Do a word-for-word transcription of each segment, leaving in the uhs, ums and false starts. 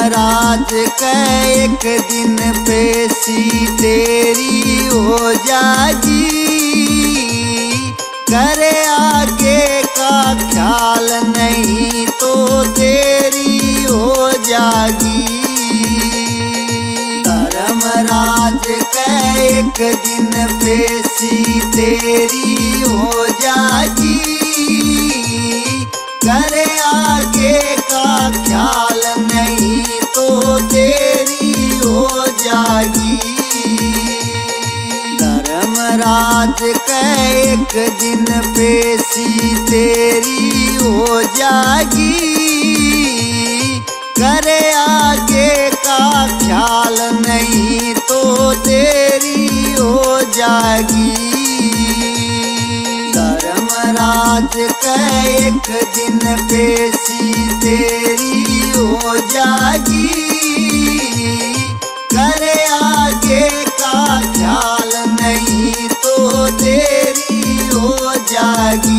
धर्मराज के एक दिन पेशी तेरी हो जागी, करे आगे का ख्याल नहीं तो तेरी हो जागी। धर्मराज के एक दिन पेशी तेरी हो जागी, करे आगे का ख्याल नहीं तो तेरी हो जागी। धर्मराज के एक दिन पेशी तेरी हो जागी, करे आगे का ख्याल नहीं तो तेरी हो जागी। धर्मराज के एक दिन पेशी तेरी हो जागी, करे आगे का ख्याल नहीं तो तेरी हो जागी।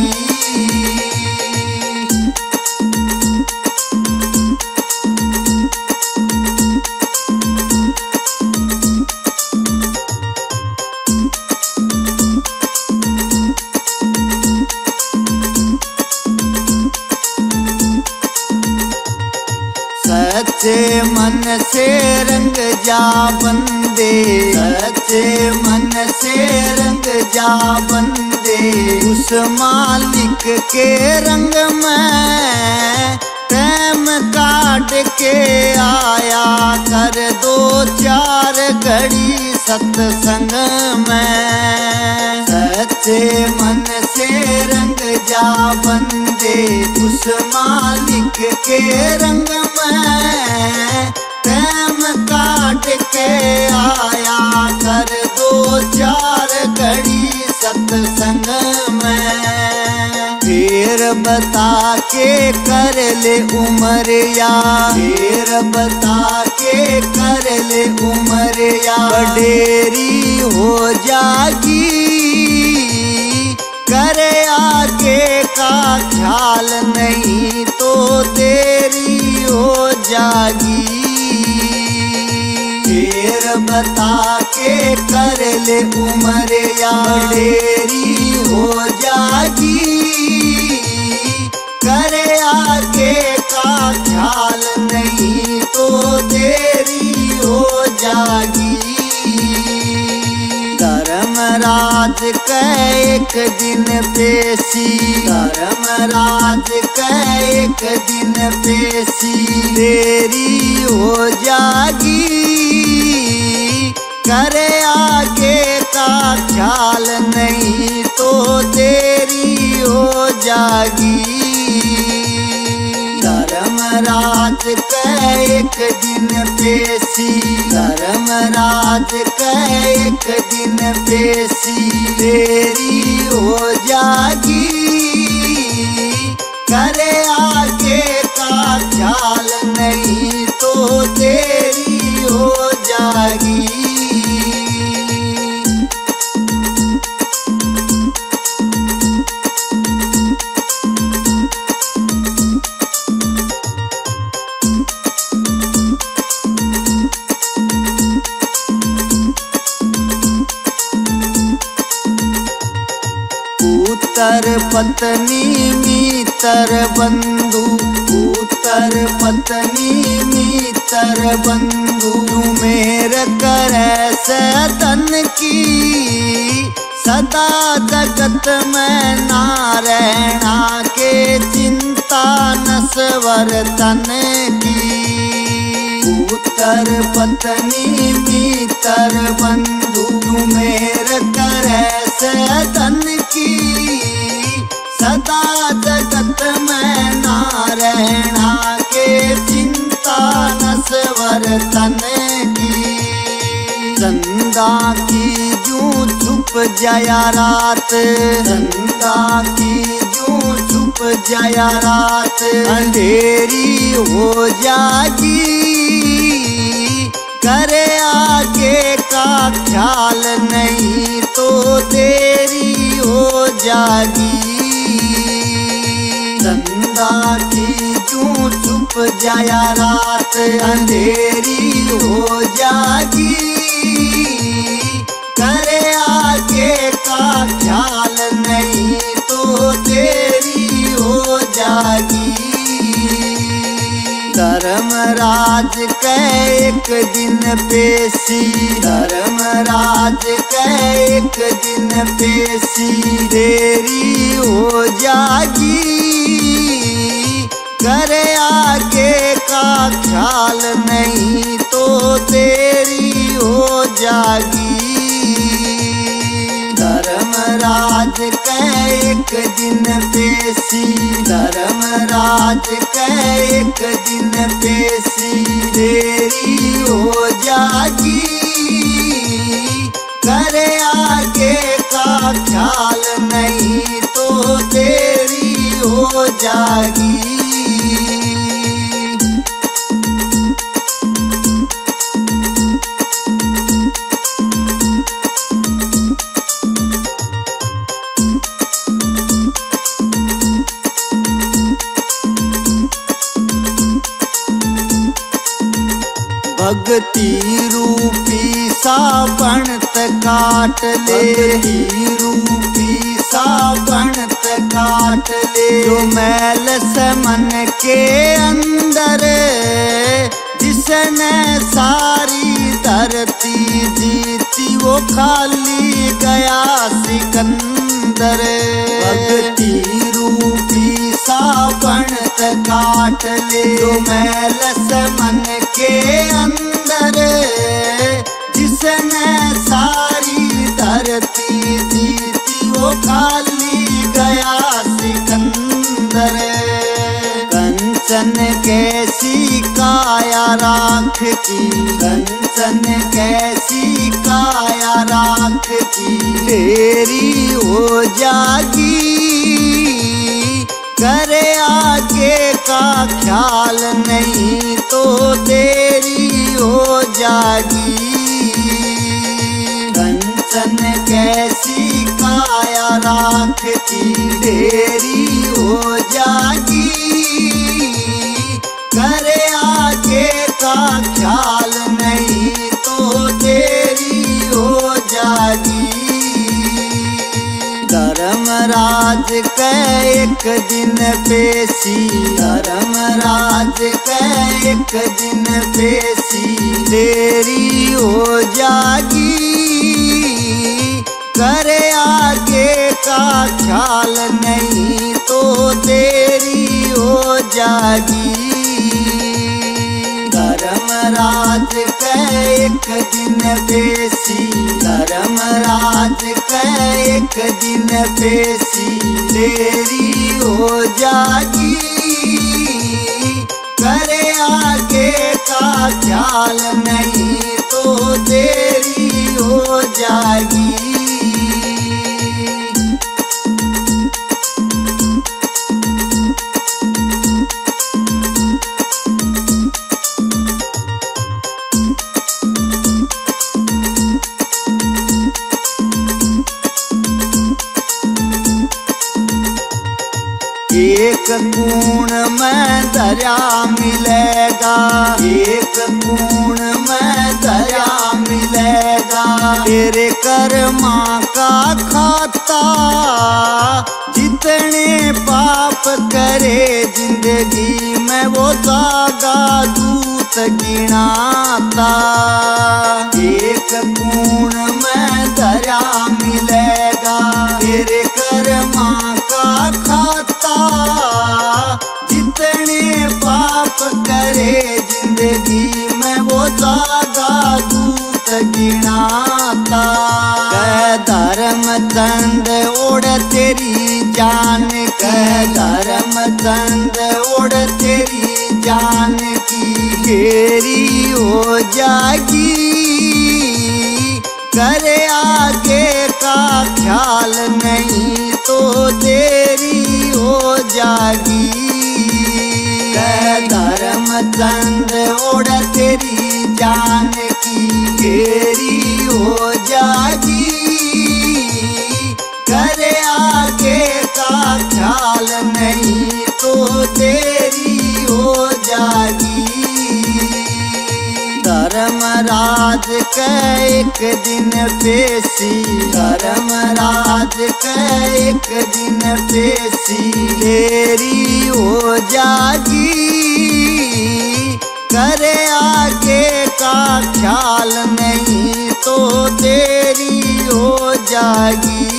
सच्चे मन से रंग जा बंदे, सच्चे मन से रंग जा बंदे, उस मालिक के रंग में टाइम काट के आया कर दो चार घड़ी सत्संग में। सच्चे मन से रंग जा बंदे, उस मालिक के रंग में टाइम काट के आया कर दो चार घड़ी सत्संग में। फिर बता के कर ले उमर या, फिर बता के कर ले उमर या, बडेरी हो जागी, करे आगे का ख्याल नहीं तो तेरी हो जागी। फिर बता के कर ले उमर या, बडेरी हो जागी, करे आगे का ख्याल नहीं तो तेरी हो जागी। धर्मराज के एक दिन पेशी, धर्मराज के एक दिन पेशी तेरी हो जागी, करे आगे का ख्याल नहीं तो तेरी हो जागी। धर्मराज के एक दिन पेशी, धर्मराज के एक दिन पेशी तेरी हो जागी, करे आगे का ख्याल नहीं तो तेरी हो जागी। पुत्र पत्नी मित्र बंधु, पुत्र पत्नी मित्र बंधु, मेर करे सतन की, सदा जगत में नारायणा के चिंता नस्वर तन की। पुत्र पत्नी मित्र बंधु, मेर करे सतन की, सदा जगत में नारायणा के चिंता नस्वर तन की। चंदा की जूं छुप जाया रात, चंदा की जूं छुप जाया रात, अंधेरी हो जागी, करे आगे का ख्याल नहीं तो तेरी हो जागी। चंदा की जूं छुप जाया रात अंधेरी हो जागी, करे आगे का ख्याल नहीं तो तेरी हो जागी। धर्मराज के एक दिन पेशी, धर्मराज के एक दिन पेशी तेरी हो जागी, करे आगे का ख्याल नहीं तो तेरी हो जागी। धर्मराज के एक दिन पेशी, धर्मराज के एक दिन पेशी तेरी हो जागी, करे आगे का ख्याल नहीं तो तेरी हो जागी। भक्ति रूपी सावन काट ले, भक्ति रूपी सावन काट ले, जो मैल से मन के अंदर जिसने सारी धरती जीती वो खाली गया सिकंदर। भक्ति रूपी सावन काट ले, जो मैल से मन के अंदर जिसने सारी धरती जीती वो खाली गया सिकंदर। कंचन कैसी काया राख की, कंचन कैसी काया राख की तेरी हो जागी, करे आगे का ख्याल नहीं तो तेरी हो जागी। कंचन कैसी काया राख की तेरी हो जागी, करे आगे का ख्याल नहीं तो तेरी हो जागी। धर्मराज के एक दिन पेशी, धर्मराज के एक दिन पेशी तेरी हो जागी, करे आगे का ख्याल नहीं तो तेरी हो जागी। धर्मराज के एक दिन पेशी, धर्मराज के एक दिन पेशी तेरी हो जागी, करे आगे का ख्याल नहीं तो तेरी हो जागी। एक कूण में दरिया मिलेगा, एक कूण में दरिया मिलेगा, तेरे कर्मा का खाता जितने पाप करे जिंदगी में वो जागा दूत गिनाता। एक कूण में दरिया मिलेगा, तेरे कर्मा का खाता जितने पाप करे जिंदगी में वो जागा दूत गिनाता। कह धर्मचंद ओढ़ तेरी जान, कह धर्मचंद ओढ़ तेरी जान की घेरी हो जागी, करे आगे का ख्याल नहीं तो तेरी हो जागी। कह धर्मचंद ओढ़ तेरी जान की घेरी हो जागी, करे आगे का ख्याल नहीं तो तेरी हो जागी। धर्मराज के एक दिन पेशी, धर्मराज के एक दिन पेशी, देरी हो जागी करे आगे का ख्याल नहीं तो देरी हो जागी।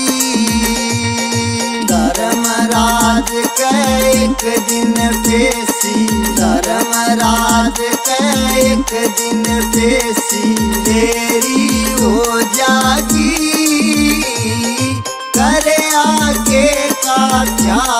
धर्मराज के एक दिन पेशी, धर्मराज के एक दिन पेशी, देरी हो जागी करे आगे का ख्याल